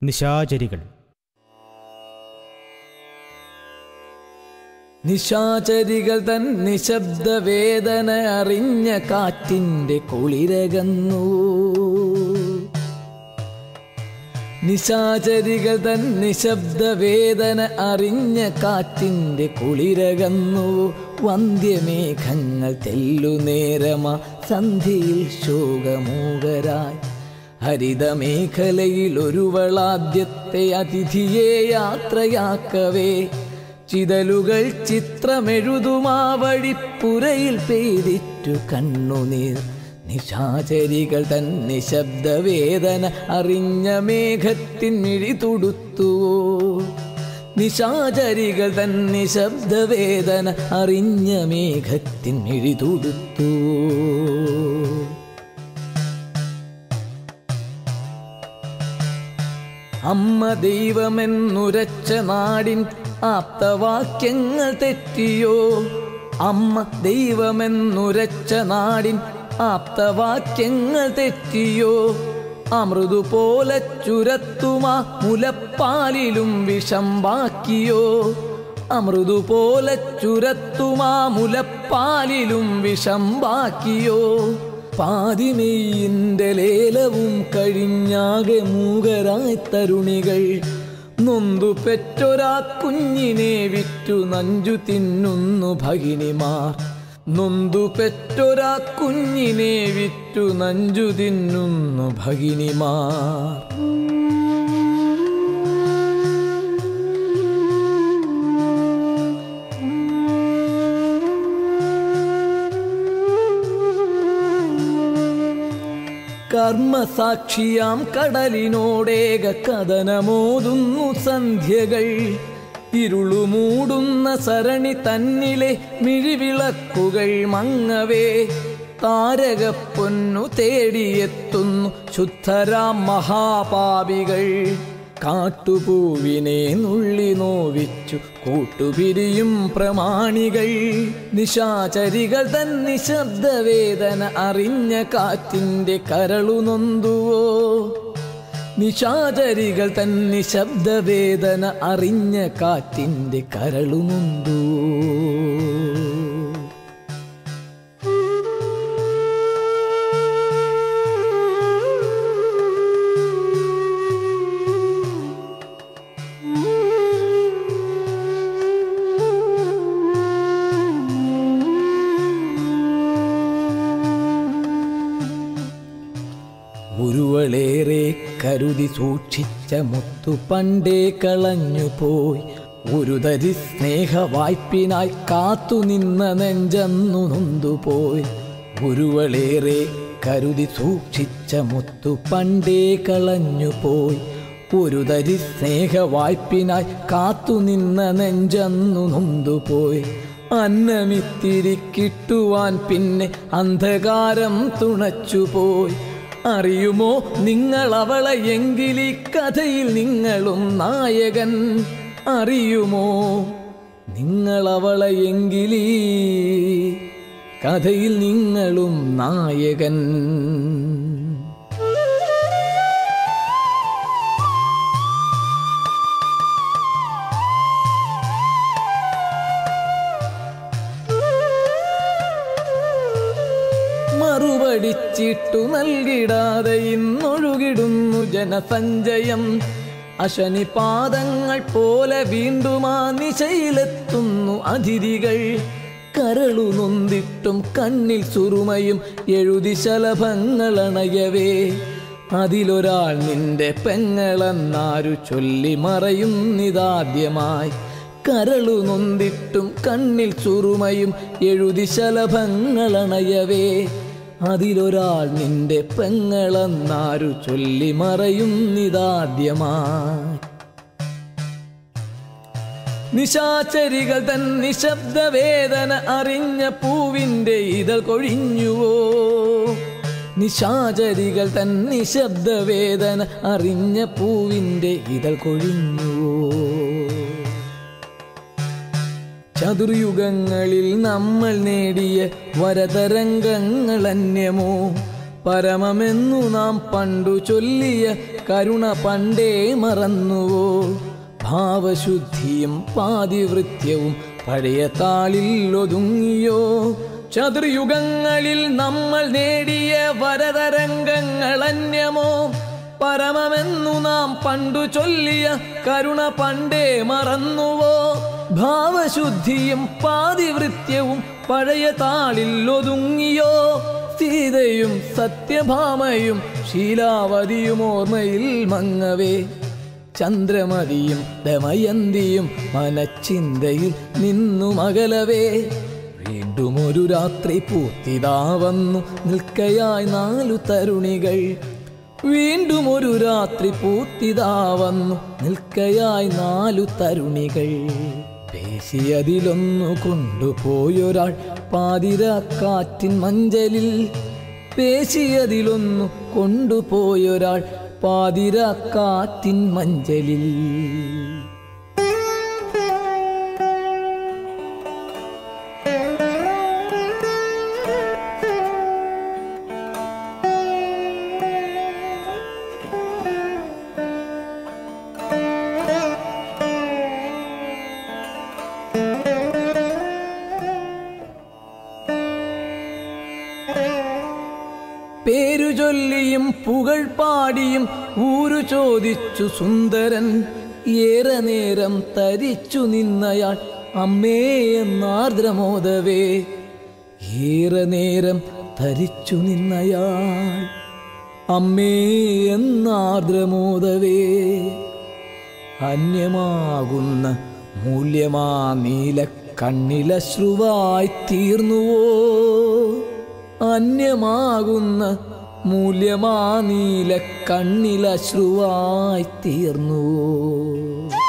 നിശാചരികൾ. നിശാചരികൾ തൻ നിശബ്ദവേദന അറിഞ്ഞ കാറ്റിൻ്റെ കുളിരകന്നു. നിശാചരികൾ തൻ നിശബ്ദവേദന അറിഞ്ഞ കാറ്റിൻ്റെ കുളിരകന്നു. വന്ധ്യമേഘങ്ങൾ തെല്ലുനേരമാ സന്ധ്യയിൽ ശോകമൂകരായി. ഹരിതമേഖലയിൽ ഒരുവളാദ്യത്തെ അതിഥിയെ യാത്രയാക്കവേ ചിതലുകൾ ചിത്രമെഴുതുമാ വഴിപ്പുരയിൽ പെയ്തിറ്റു കണ്ണുനീർ. നിശാചരികൾ തൻ നിശബ്ദവേദന അറിഞ്ഞ മേഘത്തിൻ മിഴി തുടുത്തുവോ. നിശാചരികൾ തൻ നിശബ്ദവേദന അറിഞ്ഞ മേഘത്തിൻ മിഴി തുടുത്തുവോ. അമ്മ ദൈവമെന്നുരച്ച നാടിൻ ആപ്തവാക്യങ്ങൾ തെറ്റിയോ. അമ്മ ദൈവമെന്നുരച്ച നാടിൻ ആപ്തവാക്യങ്ങൾ തെറ്റിയോ. അമൃതുപോലെ ചുരത്തുമാ മുലപ്പാലിലും വിഷം ബാക്കിയോ. അമൃതുപോലെ ചുരത്തുമാ മുലപ്പാലിലും വിഷം ബാക്കിയോ. പാതിമെയ്യിൻ്റെ ലേലവും കഴിഞ്ഞാകെ മൂകരായ തരുണികൾ നൊന്തു പെറ്റൊരാ കുഞ്ഞിനെ വിറ്റു നഞ്ചു തിന്നുന്നു ഭഗിനിമാർ. നൊന്തു പെറ്റൊരാ കുഞ്ഞിനെ വിറ്റു നഞ്ചു തിന്നുന്നു ഭഗിനിമാർ. കർമ്മസാക്ഷിയാം കടലിനോടേക കഥനമോതുന്നു സന്ധ്യകൾ. ഇരുളുമൂടുന്ന സരണി തന്നിലെ മിഴിവിളക്കുകൾ മങ്ങവേ താരകപ്പൊന്നു തേടിയെത്തുന്നു ശുദ്ധരാം മഹാപാപികൾ. കാട്ടുപൂവിനെ നുള്ളി നോവിച്ചു കൂട്ടുപിരിയും പ്രമാണികൾ. നിശാചരികൾ തൻ നിശബ്ദവേദന അറിഞ്ഞ കാറ്റിൻ്റെ കരളു നൊന്തുവോ. നിശാചരികൾ തൻ നിശബ്ദവേദന അറിഞ്ഞ കാറ്റിൻ്റെ കരളു നൊന്തുവോ. ഒരുവളേറെ കരുതി സൂക്ഷിച്ച മുത്തു പണ്ടേ കളഞ്ഞുപോയി. ഒരു തരി സ്നേഹവായ്പിനായി കാത്തുനിന്ന നെഞ്ചന്നു നൊന്തുപോയി. ഒരുവളേറെ കരുതി സൂക്ഷിച്ച മുത്തു പണ്ടേ കളഞ്ഞുപോയി. ഒരു തരി സ്നേഹവായ്പിനായി കാത്തുനിന്ന നെഞ്ചന്നു നൊന്തുപോയി. അന്നമിത്തിരി കിട്ടുവാൻ പിന്നെ അന്ധകാരം തുണച്ചുപോയി. അറിയുമോ നിങ്ങളവളെ എങ്കിലീ കഥയിൽ നിങ്ങളും നായകൻ. അറിയുമോ നിങ്ങളവളെ എങ്കിലീ കഥയിൽ നിങ്ങളും നായകൻ. മറുപടിച്ചിട്ടു നൽകിടാതെ ഇന്നൊഴുകിടുന്നു ജനസഞ്ചയം. അശനിപാദങ്ങൾ പോലെ വീണ്ടും ആ നിശയിലെത്തുന്നു അതിഥികൾ. കരളു നൊന്തിട്ടും കണ്ണിൽ സുറുമയും എഴുതി ശലഭങ്ങളണയവേ. അതിലൊരാൾ നിന്റെ പെങ്ങളെന്നാരു ചൊല്ലി മറയുന്നിതാദ്യമായി. കരളു നൊന്തിട്ടും കണ്ണിൽ സുറുമയും എഴുതി ശലഭങ്ങളണയവേ. അതിലൊരാൾ നിന്റെ പെങ്ങളെന്നാരു ചൊല്ലി മറയുന്നിതാദ്യമായി. നിശാചരികൾ തൻ നിശബ്ദവേദന അറിഞ്ഞ പൂവിൻ്റെ ഇതൾ കൊഴിഞ്ഞുവോ. നിശാചരികൾ തൻ നിശബ്ദവേദന അറിഞ്ഞ പൂവിൻ്റെ ഇതൾ കൊഴിഞ്ഞുവോ. ചതുർയുഗങ്ങളിൽ നമ്മൾ നേടിയ വരതരംഗങ്ങൾ അന്യമോ. പരമമെന്നു നാം പണ്ടു ചൊല്ലിയ കരുണ പണ്ടേ മറന്നുവോ? ഭാവശുദ്ധിയും പാതിവൃത്യവും പഴയ താളിൽ ഒതുങ്ങിയോ? ചതുർയുഗങ്ങളിൽ നമ്മൾ നേടിയ വരതരംഗങ്ങൾ അന്യമോ? പരമമെന്നു നാം പണ്ടു ചൊല്ലിയ കരുണ പണ്ടേ മറന്നുവോ? ഭാവശുദ്ധിയും പാതിവൃത്യവും പഴയ താളിൽ ഒതുങ്ങിയോ? സീതയും സത്യഭാമയും ശീലാവതിയും ഓർമ്മയിൽ മങ്ങവേ, ചന്ദ്രമതിയും ദമയന്തിയും മനച്ചിന്തയിൽ നിന്നു മകലവേ, വീണ്ടും ഒരു രാത്രി പൂത്തിതാ വന്നു നിൽക്കയായി 4 തരുണികൾ. വീണ്ടും ഒരു രാത്രി പൂത്തിതാ വന്നു നിൽക്കയായി 4 തരുണികൾ. പേശിയതിലൊന്നു കൊണ്ടുപോയൊരാൾ പാതിരാക്കാറ്റിൻ മഞ്ചലിൽ. പേശിയതിലൊന്നു കൊണ്ടുപോയൊരാൾ പാതിരാക്കാറ്റിൻ മഞ്ചലിൽ. പേരു ചൊല്ലിയും പുകൾ പാടിയും ഊരു ചോദിച്ചു സുന്ദരൻ. ഏറെ നേരം തരിച്ചു നിന്നയാൾ അമ്മേ എന്നാർദ്രമോദവേ. ഏറെ നേരം തരിച്ചു നിന്നയാൾ അമ്മേ എന്നാർദ്രമോദവേ. അന്യമാകുന്ന മൂല്യമാ നീല കണ്ണിലശ്രുവായി തീർന്നുവോ? അന്യമാകുന്ന മൂല്യമാ നീല കണ്ണിലശ്രുവായി തീർന്നുവോ?